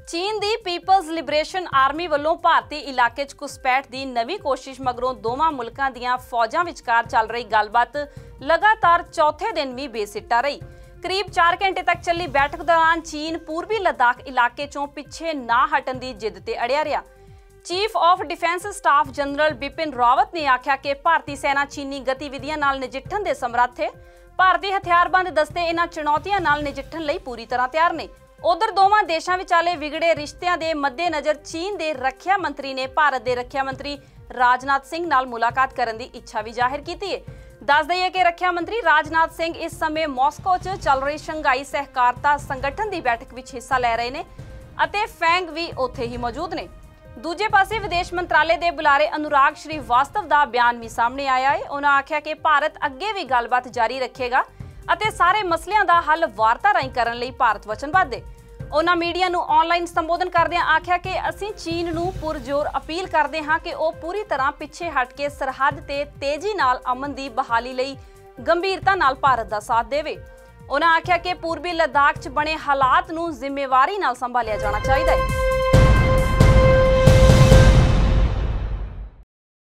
चीन दी peoples liberation army ਵੱਲੋਂ ਭਾਰਤੀ ਇਲਾਕੇ 'ਚ ਘੁਸਪੈਠ ਦੀ ਨਵੀਂ ਕੋਸ਼ਿਸ਼ ਮਗਰੋਂ ਦੋਵਾਂ ਮੁਲਕਾਂ ਦੀਆਂ ਫੌਜਾਂ ਵਿਚਕਾਰ ਚੱਲ ਰਹੀ ਗੱਲਬਾਤ ਲਗਾਤਾਰ ਚੌਥੇ ਦਿਨ ਵੀ ਬੇਸਿੱਟਾ ਰਹੀ। करीब 4 घंटे तक चली बैठक दौरान चीन पूर्वी लद्दाख इलाके चों पिछे ना हटन की जिद ते अड़िया रहा। Chief of defence staff general Bipin Rawat ने आख्या कि भारतीय सेना चीनी गतिविधियां नाल नजिठण दे समर्थ है। भारतीय हथियारबंद दस्ते इन्हां चुनौतियां नाल नजिठण लई पूरी तरह तैयार ने। उधर दोवां देशां विचाले विगड़े रिश्तियां दे मद्देनज़र चीन दे रखिया मंत्री ने भारत दे रखिया मंत्री राजनाथ सिंह नाल मुलाकात करन दी इच्छा भी जाहिर की है। दस दईए कि रखिया मंत्री राजनाथ सिंह इस समय मॉस्को च चल रही शंघाई सहकारता संगठन की बैठक विच हिस्सा लै रहे ने अते फैंग भी उत्थे ही मौजूद ने। दूजे पासे विदेश मंत्रालय के बुलारे अनुराग श्रीवास्तव का बयान भी सामने आया है। उन्होंने आख्या कि भारत अगे भी गलबात जारी रखेगा अते सारे मसलियां का हल वार्ता राहीं करन लई भारत वचनबद्ध है। उन्होंने मीडिया नूं ऑनलाइन संबोधन करदिआं आख्या कि असीं चीन नूं पुरजोर अपील करते हाँ कि वह पूरी तरह पिछे हट के सरहद ते तेजी नाल अमन की बहाली लई गंभीरता नाल भारत का साथ देवे। उन्होंने आख्या कि पूर्वी लद्दाख च बने हालात नूं जिम्मेवारी नाल संभालिया जाना चाहिए है।